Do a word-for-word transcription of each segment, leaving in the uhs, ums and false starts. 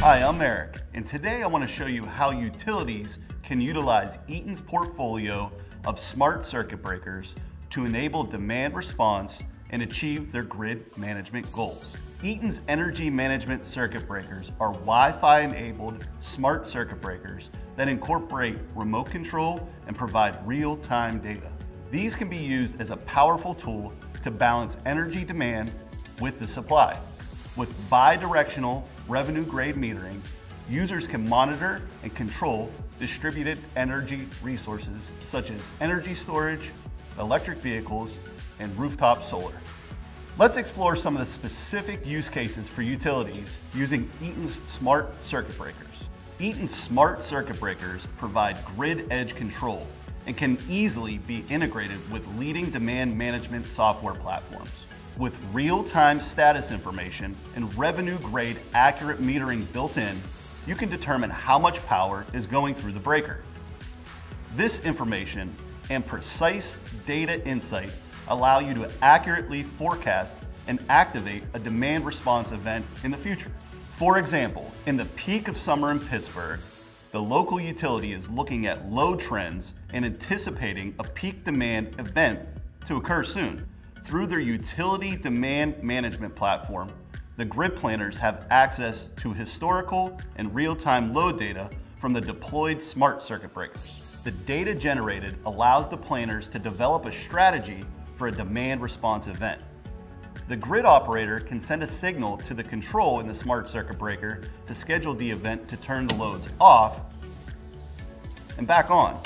Hi, I'm Eric, and today I want to show you how utilities can utilize Eaton's portfolio of smart circuit breakers to enable demand response and achieve their grid management goals. Eaton's energy management circuit breakers are Wi-Fi enabled smart circuit breakers that incorporate remote control and provide real-time data. These can be used as a powerful tool to balance energy demand with the supply. With bi-directional revenue grade metering, users can monitor and control distributed energy resources such as energy storage, electric vehicles, and rooftop solar. Let's explore some of the specific use cases for utilities using Eaton's smart circuit breakers. Eaton's smart circuit breakers provide grid edge control and can easily be integrated with leading demand management software platforms. With real-time status information and revenue-grade accurate metering built in, you can determine how much power is going through the breaker. This information and precise data insight allow you to accurately forecast and activate a demand response event in the future. For example, in the peak of summer in Pittsburgh, the local utility is looking at load trends and anticipating a peak demand event to occur soon. Through their utility demand management platform, the grid planners have access to historical and real-time load data from the deployed smart circuit breakers. The data generated allows the planners to develop a strategy for a demand response event. The grid operator can send a signal to the control in the smart circuit breaker to schedule the event to turn the loads off and back on.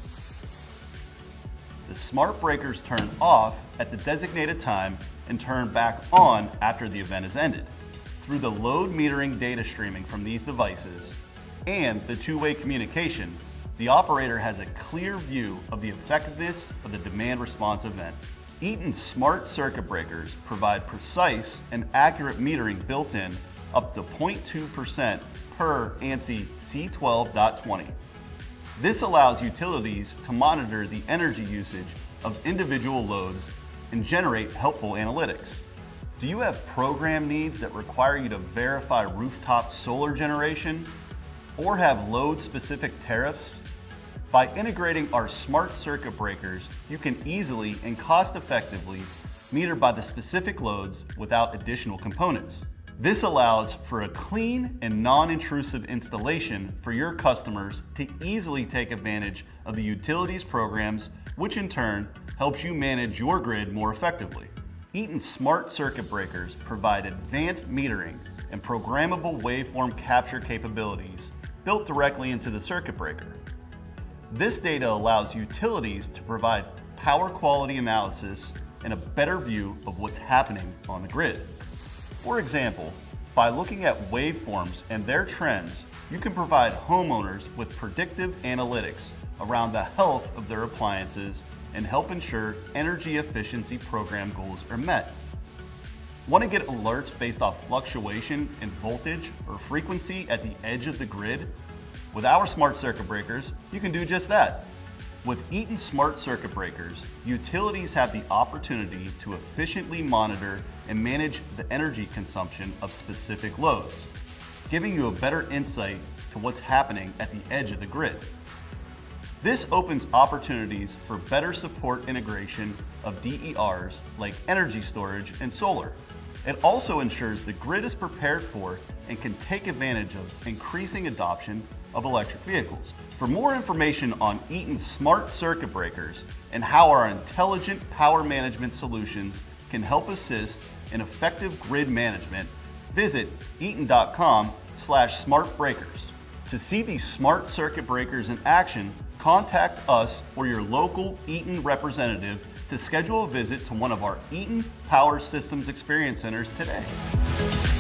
The smart breakers turn off at the designated time and turn back on after the event is ended. Through the load metering data streaming from these devices and the two-way communication, the operator has a clear view of the effectiveness of the demand response event. Eaton's smart circuit breakers provide precise and accurate metering built in up to zero point two percent per ANSI C twelve point twenty. This allows utilities to monitor the energy usage of individual loads and generate helpful analytics. Do you have program needs that require you to verify rooftop solar generation or have load-specific tariffs? By integrating our smart circuit breakers, you can easily and cost-effectively meter by the specific loads without additional components. This allows for a clean and non-intrusive installation for your customers to easily take advantage of the utilities programs, which in turn helps you manage your grid more effectively. Eaton's smart circuit breakers provide advanced metering and programmable waveform capture capabilities built directly into the circuit breaker. This data allows utilities to provide power quality analysis and a better view of what's happening on the grid. For example, by looking at waveforms and their trends, you can provide homeowners with predictive analytics around the health of their appliances and help ensure energy efficiency program goals are met. Want to get alerts based off fluctuation in voltage or frequency at the edge of the grid? With our smart circuit breakers, you can do just that. With Eaton smart circuit breakers, utilities have the opportunity to efficiently monitor and manage the energy consumption of specific loads, giving you a better insight to what's happening at the edge of the grid. This opens opportunities for better support integration of D E Rs like energy storage and solar. It also ensures the grid is prepared for and can take advantage of increasing adoption of electric vehicles. For more information on Eaton's smart circuit breakers and how our intelligent power management solutions can help assist in effective grid management, visit eaton dot com slash smart breakers. To see these smart circuit breakers in action, contact us or your local Eaton representative to schedule a visit to one of our Eaton Power Systems Experience Centers today.